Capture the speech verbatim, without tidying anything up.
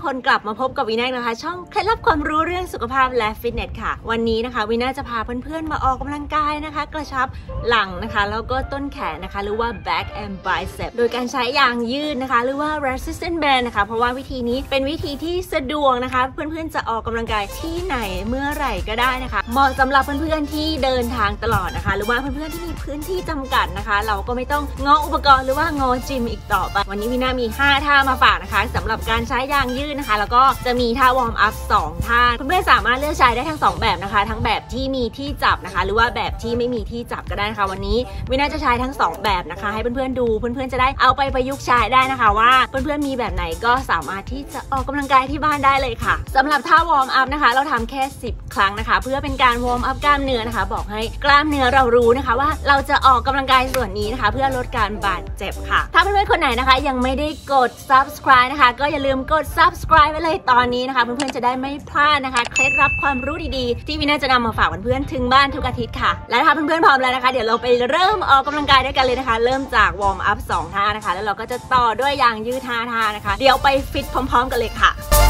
คนกลับมาพบกับวีน่านะคะช่องเคล็ดลับความรู้เรื่องสุขภาพและฟิตเนสค่ะวันนี้นะคะวีน่าจะพาเพื่อนๆมาออกกำลังกายนะคะกระชับหลังนะคะแล้วก็ต้นแขนนะคะหรือว่า back and bicep โดยการใช้ยางยืดนะคะหรือว่า resistance band นะคะเพราะว่าวิธีนี้เป็นวิธีที่สะดวกนะคะเพื่อนๆจะออกกำลังกายที่ไหนเมื่อไหร่ก็ได้นะคะเหมาะสำหรับเพื่อนๆที่เดินทางตลอดนะคะหรือว่าเพื่อนๆที่มีพื้นที่จำกัดนะคะเราก็ไม่ต้องงออุปกรณ์หรือว่างอจิมอีกต่อไปวันนี้วีน่ามีห้าท่ามาฝากนะคะสำหรับการใช้ยางยืดนะคะแล้วก็จะมีท่าวอร์มอัพสองท่าเพื่อนๆสามารถเลือกใช้ได้ทั้งสองแบบนะคะทั้งแบบที่มีที่จับนะคะหรือว่าแบบที่ไม่มีที่จับก็ได้นะคะวันนี้วีน่าจะใช้ทั้งสองแบบนะคะให้เพื่อนๆดูเพื่อนๆจะได้เอาไปประยุกต์ใช้ได้นะคะว่าเพื่อนๆมีแบบไหนก็สามารถที่จะออกกำลังกายที่บ้านได้เลยค่ะสำหรับท่าวอร์มอัพนะคะเราทำแค่สิบครั้งนะคะเพื่อเป็นการวอร์มอัพกล้ามเนื้อนะคะบอกให้กล้ามเนื้อเรารู้นะคะว่าเราจะออกกำลังกายส่วนนี้นะคะเพื่อลดการบาดเจ็บค่ะถ้าเพื่อนๆคนไหนนะคะยังไม่ได้กด subscribe นะคะก็อย่าลืมกด subscribe ไว้เลยตอนนี้นะคะเพื่อนๆจะได้ไม่พลาดนะคะเคล็ดลับความรู้ดีๆที่วีน่าจะนำมาฝากเพื่อนๆถึงบ้านทุกอาทิตย์ค่ะและถ้าเพื่อนๆพร้อมแล้วนะคะเดี๋ยวเราไปเริ่มออกกำลังกายด้วยกันเลยนะคะเริ่มจากวอร์มอัพสองท่านะคะแล้วเราก็จะต่อด้วยยางยืดห้าท่านะคะเดี๋ยวไปฟิตพร้อมๆกันเลยค่ะ